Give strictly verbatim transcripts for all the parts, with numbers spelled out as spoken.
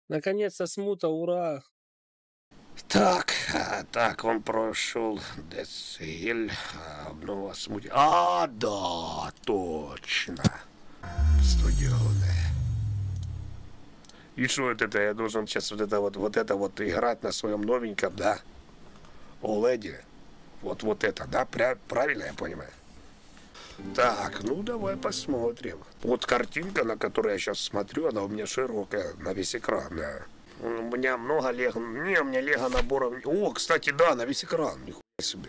Наконец-то смута, ура! Так, а, так, он прошел Дециль, обнова смути. А, да, точно. Студионная. И что вот это, я должен сейчас вот это вот, вот это вот играть на своем новеньком, да? Оледе. Вот, вот это, да? Пря правильно я понимаю? Так, ну давай посмотрим. Вот картинка, на которую я сейчас смотрю, она у меня широкая, на весь экран, да. У меня много лего. Не, у меня лего наборов. О, кстати, да, на весь экран. Нихуя себе.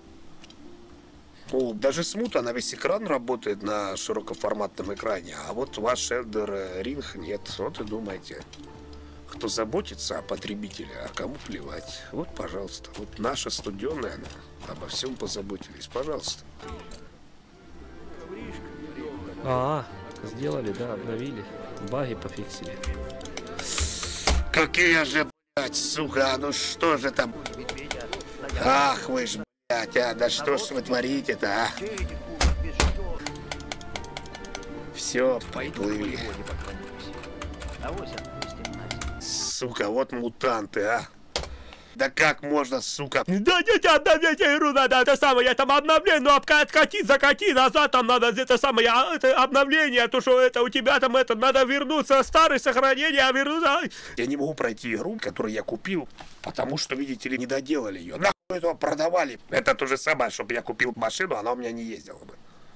О, даже смута на весь экран работает на широкоформатном экране. А вот ваш Elden Ring нет. Вот и думаете. Кто заботится о потребителе, а кому плевать. Вот, пожалуйста. Вот наша студионная, она обо всем позаботились. Пожалуйста. А, сделали, да, обновили. Баги пофиксили. Какие же, блядь, сука, ну что же там? Ах вы ж, блядь, а, да что ж вы творите-то, а? Все, приплыли. Сука, вот мутанты, а? Да как можно, сука? Да, дитя, обновление игру надо, это самое, я там обновление, ну откати, закати назад, там надо, это самое, это обновление, то что это у тебя там, это, надо вернуться, старое сохранение, а вернуться... Я не могу пройти игру, которую я купил, потому что, видите ли, не доделали ее. Нахуй этого продавали. Это то же самое, чтобы я купил машину, она у меня не ездила бы.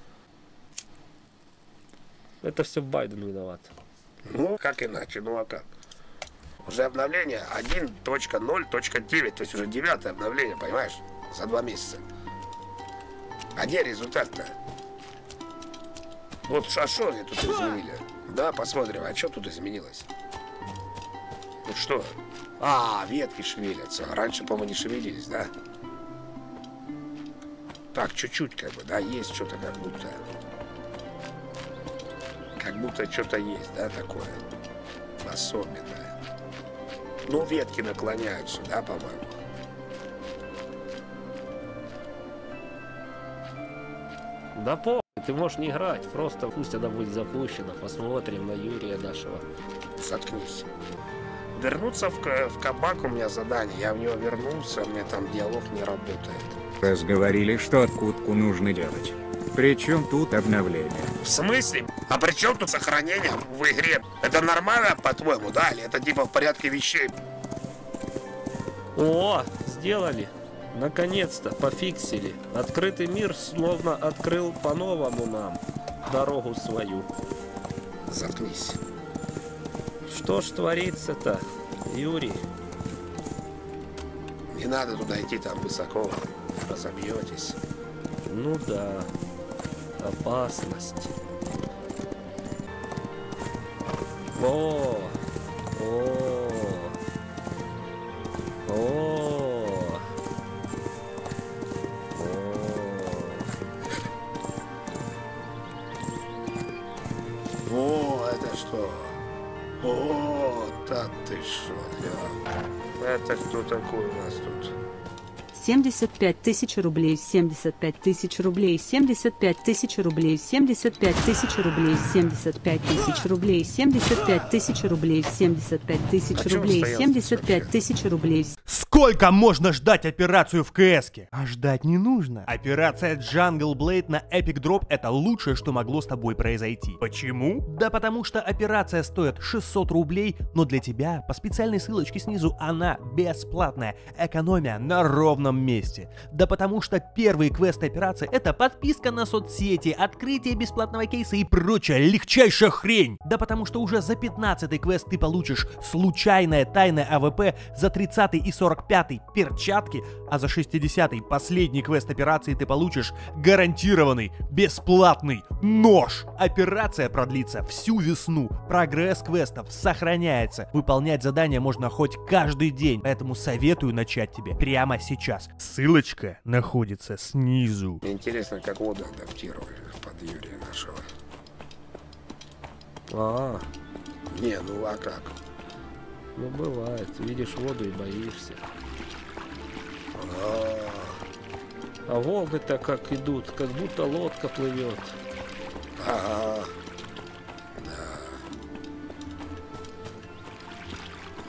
Это все Байден виноват. Ну, как иначе, ну а как? Уже обновление один точка ноль точка девять, то есть уже девятое обновление, понимаешь? За два месяца. А где результат-то? Вот а что они тут изменили? Да, посмотрим, а что тут изменилось? Ну что? А, ветки шевелятся. Раньше, по-моему, не шевелились, да? Так, чуть-чуть как бы, да, есть что-то как будто. Как будто что-то есть, да, такое особенное. Ну, ветки наклоняются, да, по-моему. Да по, ты можешь не играть, просто пусть она будет запущена, посмотрим на Юрия нашего. Заткнись. Вернуться в, в кабак у меня задание, я в него вернулся, у меня там диалог не работает. Раз говорили, что откутку нужно делать. Причем тут обновление? В смысле? А при чем тут сохранение в игре? Это нормально, по-твоему, да? Или это типа в порядке вещей? О, сделали. Наконец-то пофиксили. Открытый мир словно открыл по-новому нам дорогу свою. Заткнись. Что ж творится-то, Юрий? Не надо туда идти, там высоко. Разобьетесь. Ну да. Опасность. О, о, о, О, это что? О, да ты шо, ля. Это кто такой у нас тут? семьдесят пять тысяч рублей, семьдесят пять тысяч рублей, семьдесят пять тысяч рублей, семьдесят пять тысяч рублей, семьдесят пять тысяч рублей, семьдесят пять тысяч рублей, семьдесят пять тысяч рублей, семьдесят пять тысяч рублей. Сколько можно ждать операцию в КСке? А ждать не нужно. Операция Jungle Blade на Epic Drop — это лучшее, что могло с тобой произойти. Почему? Да потому что операция стоит шестьсот рублей, но для тебя по специальной ссылочке снизу она бесплатная. Экономия на ровном месте. Да потому что первый квест операции — это подписка на соцсети, открытие бесплатного кейса и прочая легчайшая хрень. Да потому что уже за пятнадцатый квест ты получишь случайное тайное АВП, за тридцатый и сорок пятый перчатки, а за шестидесятый последний квест операции ты получишь гарантированный бесплатный нож. Операция продлится всю весну. Прогресс квестов сохраняется. Выполнять задания можно хоть каждый день, поэтому советую начать тебе прямо сейчас. Ссылочка находится снизу. Мне интересно, как воду адаптировали под Юрия нашего. А, Не, ну а как? ну бывает, видишь воду и боишься. А, А волны-то как идут, как будто лодка плывет. Ага.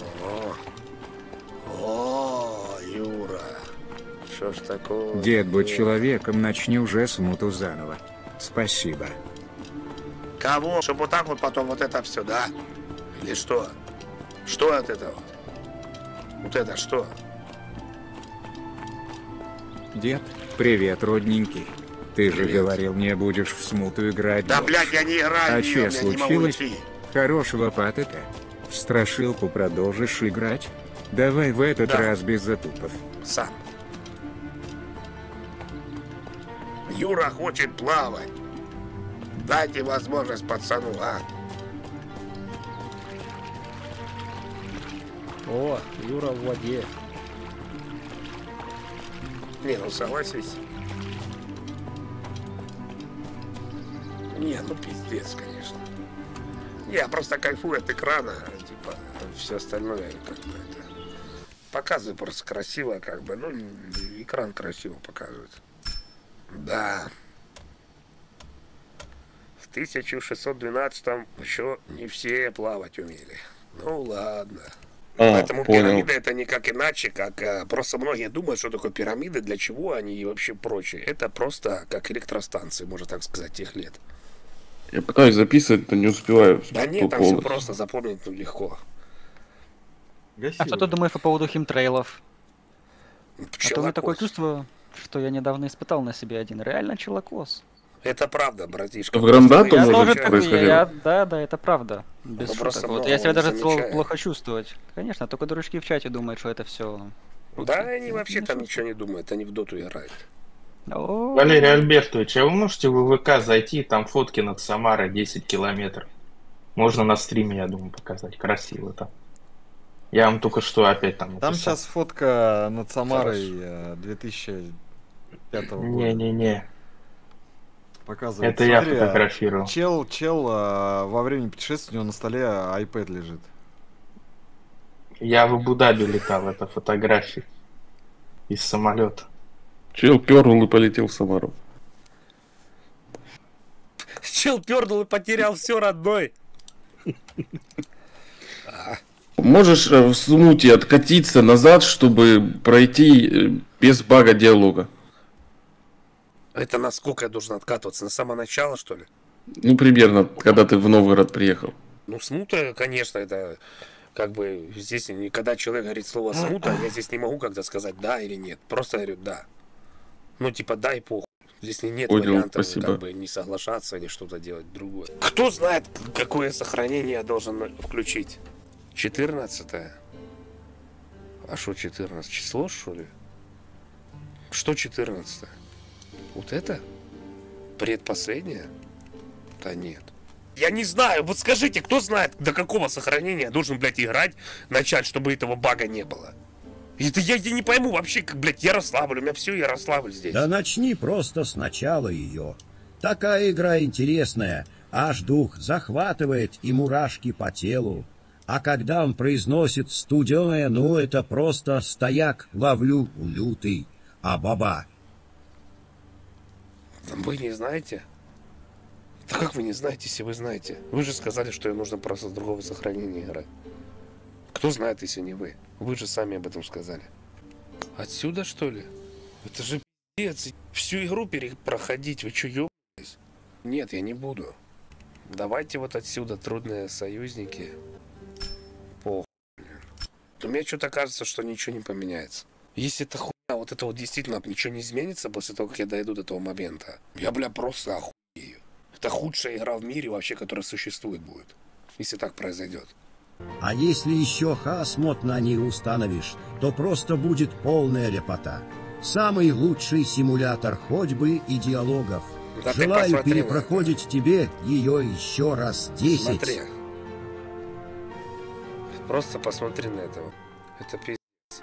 Что ж такое? Дед, будь человеком, начни уже смуту заново. Спасибо. Кого? Чтобы вот так вот потом вот это все, да? Или что? Что от этого? Вот это что? Дед, привет, родненький. Ты же Привет. говорил, не будешь в смуту играть. Да, больше. блядь, я не играю, А в неё, че я не могу случилось? идти. Хорошего патока. В страшилку продолжишь играть? Давай в этот Да. раз без затупов. Сам. Юра хочет плавать. Дайте возможность пацану, а? О, Юра в воде. Не, ну согласись. Не, ну пиздец, конечно. Я просто кайфую от экрана, типа, все остальное как бы это... Показывает просто красиво, как бы, ну, экран красиво показывает. Да. В тысяча шестьсот двенадцатом еще не все плавать умели. Ну ладно. А, Поэтому понял. пирамида это никак иначе, как а, просто многие думают, что такое пирамиды, для чего они и вообще прочее. Это просто как электростанции, можно так сказать, тех лет. Я пытаюсь записывать, но не успеваю. Да по нет, там все полностью. просто запомнить ну, легко. А что ты думаешь по поводу химтрейлов? А то у меня такое Пчелокос. чувство, что я недавно испытал на себе один реально челокос. Это правда, братишка. В Грандату Просто Я может тоже быть, такой, происходило? я, да, да, это правда. Без Ну, просто шуток. Вот много я себя не даже стал замечаю. плохо чувствовать. Конечно, только дурачки в чате думают, что это все. Да, они вообще там ничего не думают, они в доту играют. Валерий Альбертович, а вы можете в ВК зайти, там фотки над Самарой десять километров. Можно на стриме, я думаю, показать. Красиво там. Я вам только что опять там Там написал. сейчас фотка над Самарой э, две тысячи пятого года. Не-не-не. Показывает. Это я Смотри, а, фотографировал. Чел, чел а, во время путешествия у него на столе iPad лежит. Я в Абу-Даби летал, это фотографии из самолета. Чел пернул и полетел в Самару. Чел пернул и потерял все, родной. Можешь э, в смуте откатиться назад, чтобы пройти э, без бага диалога? Это насколько я должен откатываться? На самое начало, что ли? Ну, примерно, когда ты в Новгород приехал. Ну, смута, конечно, это как бы здесь, не- когда человек говорит слово смута, я здесь не могу как-то сказать да или нет. Просто говорю да. Ну, типа да и похуй. Здесь не- нет Понял, вариантов спасибо. как бы не соглашаться или что-то делать другое. Кто знает, какое сохранение я должен включить? четырнадцатое? А что четырнадцать? Число, что ли? Что четырнадцатое? Вот это? Предпоследнее? Да нет. Я не знаю, вот скажите, кто знает, до какого сохранения я должен, блядь, играть, начать, чтобы этого бага не было? Это я, я не пойму вообще, как, блядь, Ярославль, у меня все Ярославль здесь. Да начни просто сначала ее. Такая игра интересная, аж дух захватывает и мурашки по телу. А когда он произносит студеное, ну это просто стояк ловлю лютый, а баба. Вы не знаете? Да как вы не знаете, если вы знаете? Вы же сказали, что нужно просто с другого сохранения играть. Кто знает, если не вы? Вы же сами об этом сказали. Отсюда, что ли? Это же пиздец. Всю игру перепроходить. Вы что, ёбались? Нет, я не буду. Давайте вот отсюда, трудные союзники. Похуй. Мне что-то кажется, что ничего не поменяется. Если это хуйня, вот это вот действительно ничего не изменится после того, как я дойду до этого момента, я, бля, просто охуею. Это худшая игра в мире вообще, которая существует будет. Если так произойдет. А если еще хасмод на ней установишь, то просто будет полная репота. Самый лучший симулятор ходьбы и диалогов. Да ты Желаю посмотри на перепроходить тебе ее еще раз десять. Смотри. Просто посмотри на этого. Это пиздец.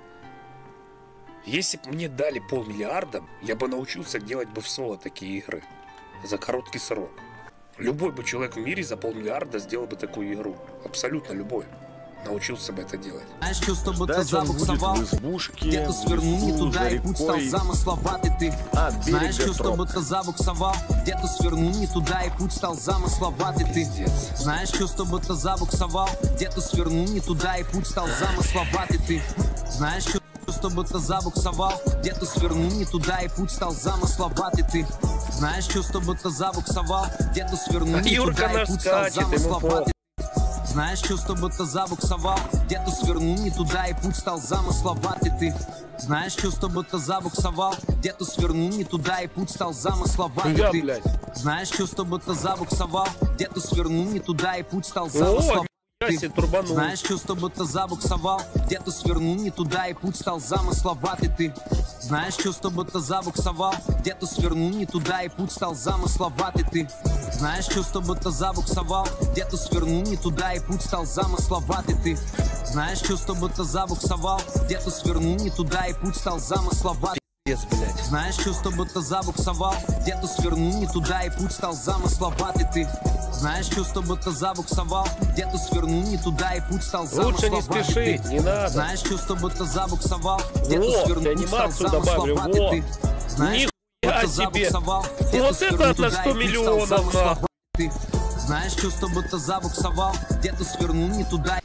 Если бы мне дали полмиллиарда, я бы научился делать бы в соло такие игры. За короткий срок. Любой бы человек в мире за полмиллиарда сделал бы такую игру. Абсолютно любой. Научился бы это делать. Знаешь, что, чтобы ты забуксовал, где-то свернул не туда, и путь стал замысловатый ты. Знаешь, что, чтобы ты забуксовал, где-то свернул не туда, и путь стал замысловатый ты. Знаешь, что, чтобы ты забуксовал, где-то свернул не туда, и путь стал замысловатый ты. Знаешь, что... Чтобы ты забуксовал, где-то свернул не туда, и путь стал замысловатый. Ты знаешь, что чтобы ты забуксовал, где-то свернул не туда, и путь стал замысловатый. Знаешь, что чтобы ты забуксовал, где-то свернул не туда, и путь стал замысловатый. Ты знаешь, что чтобы ты забуксовал, где-то свернул не туда, и путь стал замысловатый. Ты знаешь, что чтобы ты забуксовал, где-то свернул не туда, и путь стал замысловатый. Ты знаешь, что чтобы ты забуксовал, где-то свернул не туда, и путь стал замысловатый. Ты знаешь, что чтобы ты забуксовал, где-то свернул не туда, и путь стал замысловатый. Ты знаешь, что чтобы ты забуксовал, где-то свернул не туда, и путь стал замысловатый. Ты знаешь, что чтобы ты забуксовал, где-то свернул не туда, и путь стал замысловатый. Знаешь, что чтобы ты забуксовал, где-то свернул не туда, и путь стал замысловатый. Ты знаешь, что чтобы ты забуксовал, где-то свернул не туда, и путь стал замысловатый. Лучше не спешить, не надо. Знаешь, что чтобы ты забуксовал, где-то свернул, путь стал замысловатый. Ты знаешь, что ты забуксовал, вот это на сто миллионов, нахуй. Ты знаешь, что чтобы ты забуксовал, где-то свернул не туда.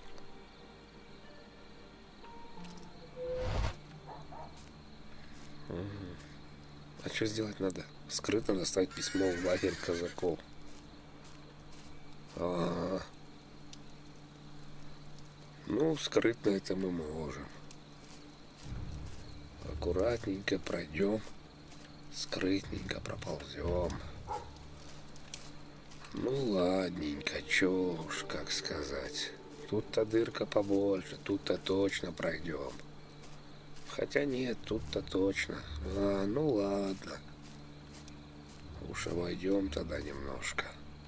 А что сделать надо? Скрытно доставить письмо в лагерь казаков. А-а-а. Ну, скрытно это мы можем. Аккуратненько пройдем, скрытненько проползем. Ну, ладненько, чё уж, как сказать. Тут-то дырка побольше, тут-то точно пройдем. Хотя нет, тут-то точно. А, ну ладно. Уж обойдем тогда немножко.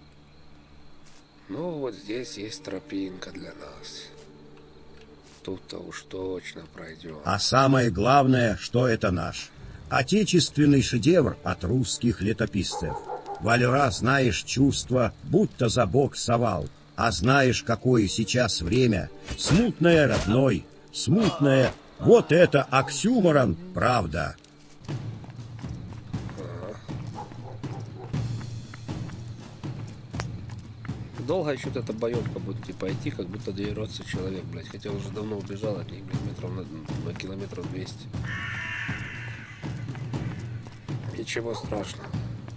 Ну, вот здесь есть тропинка для нас. Тут-то уж точно пройдем. А самое главное, что это наш отечественный шедевр от русских летописцев. Валера, знаешь чувство, будто за бок совал. А знаешь, какое сейчас время? Смутное, родной, смутное. Вот это оксюморон, правда. Долго еще эта боевка будет типа идти, как будто дерется человек, блядь. Хотя уже давно убежал от них, блядь, метров на, на километров двести. Ничего страшного.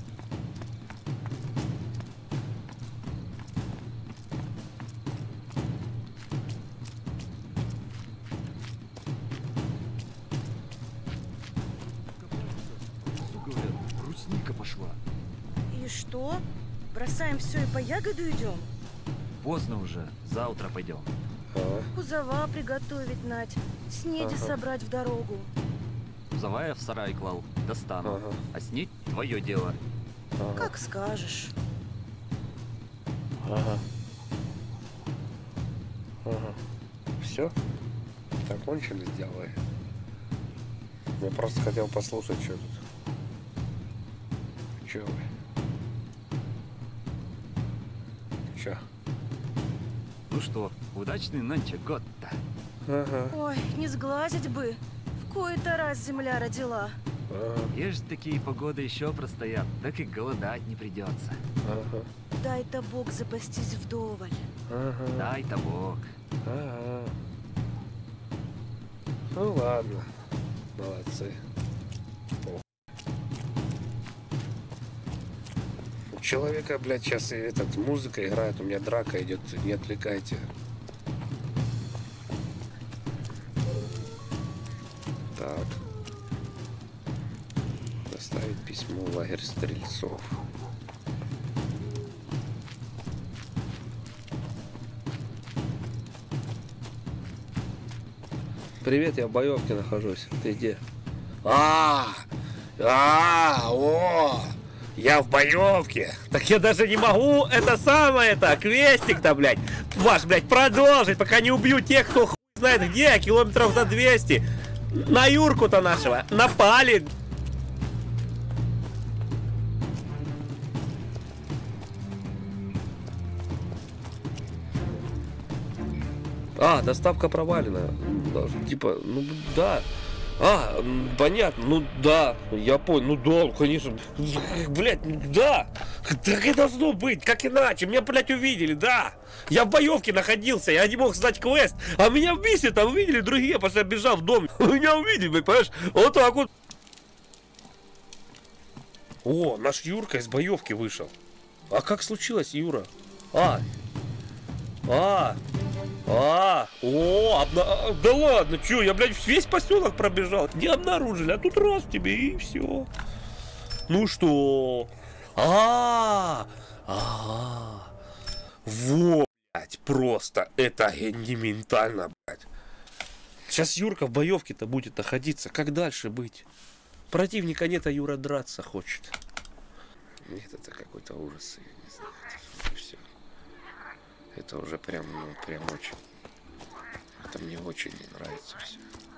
Пошла. И что? Бросаем все и по ягоду идем? Поздно уже, завтра пойдем. А? Кузова приготовить, Надь, снеди ага. собрать в дорогу. Кузова я в сарай клал, достану. Ага. А снедь твое дело. Ага. Как скажешь. Ага. Ага. Все? Закончили, сделай. Я просто хотел послушать, что тут. Чё вы? Чё? Ну что, удачный нынче год-то. Ага. Ой, не сглазить бы. В кои-то раз земля родила. Ага. Ешь такие погоды еще простоят, так и голодать не придется. Ага. Дай-то Бог запастись вдоволь. Ага. Дай-то Бог. Ага. Ну ладно. Молодцы. Человека, блядь, сейчас и этот музыка играет, у меня драка идет, не отвлекайте. Так. Доставить письмо в лагерь стрельцов. Привет, я в боевке нахожусь. Ты где? А, а, о! Я в боевке. Так я даже не могу это самое-то, квестик-то, блядь, ваш, блядь, продолжить, пока не убью тех, кто хуй знает где, километров за двести. На Юрку-то нашего напали. А, доставка провалена. Типа, ну да. А, м, понятно, ну да, я понял, ну да, конечно, блядь, ну да, так и должно быть, как иначе, меня, блядь, увидели, да, я в боевке находился, я не мог сдать квест, а меня в миссии там увидели другие, после я бежал в дом, меня увидели, блядь, понимаешь, вот так вот. О, наш Юрка из боевки вышел, а как случилось, Юра? А, а, А, о, обна... да ладно, чё, я, блядь, весь поселок пробежал, не обнаружили, а тут раз тебе и все. Ну что? А, а, во, блядь, просто это гениально, блядь. Сейчас Юрка в боевке-то будет находиться, как дальше быть? Противника нет, а Юра драться хочет. Нет, это какой-то ужас, я не знаю, это все. Это уже прям, ну, прям очень. Это мне очень не нравится все.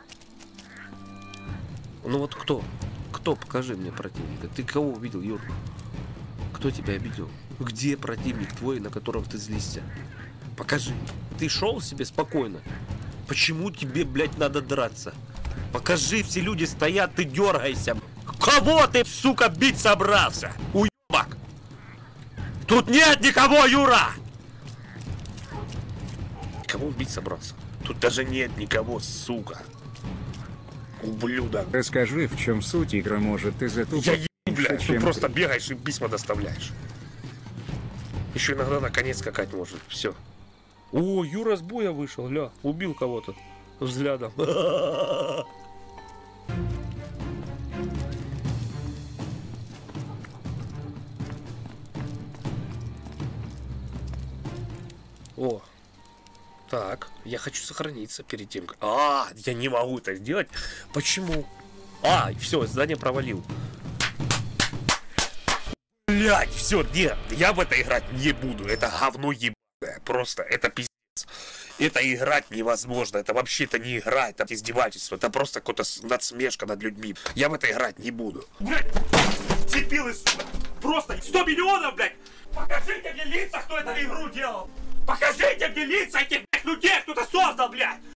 Ну вот кто? Кто? Покажи мне противника. Ты кого увидел, Юр? Кто тебя обидел? Где противник твой, на которого ты злишься? Покажи. Ты шел себе спокойно. Почему тебе, блядь, надо драться? Покажи, все люди стоят, ты дергайся. Кого ты, сука, бить собрался? Уебак! Тут нет никого, Юра! Кого убить собрался? Тут даже нет никого, сука. Ублюдок. Расскажи, в чем суть игры, может, ты за тупо... Я ебу, блядь, ты просто ты. бегаешь и письма доставляешь. Еще иногда на конец скакать может, все. О, Юра с боя вышел, ля, убил кого-то взглядом. О. Так, я хочу сохраниться перед тем, как... А, я не могу это сделать. Почему? А, все, задание провалил. Блять, все, нет, я в это играть не буду. Это говно ебаное. Просто, это пиздец. Это играть невозможно. Это вообще это не игра, это издевательство. Это просто какая-то надсмешка над людьми. Я в это играть не буду. Блять, цепилы, сука. Просто сто миллионов, блядь. Покажите мне лица, кто эту игру делал. Покажите мне лица этих, блядь, людей, кто-то создал, блядь.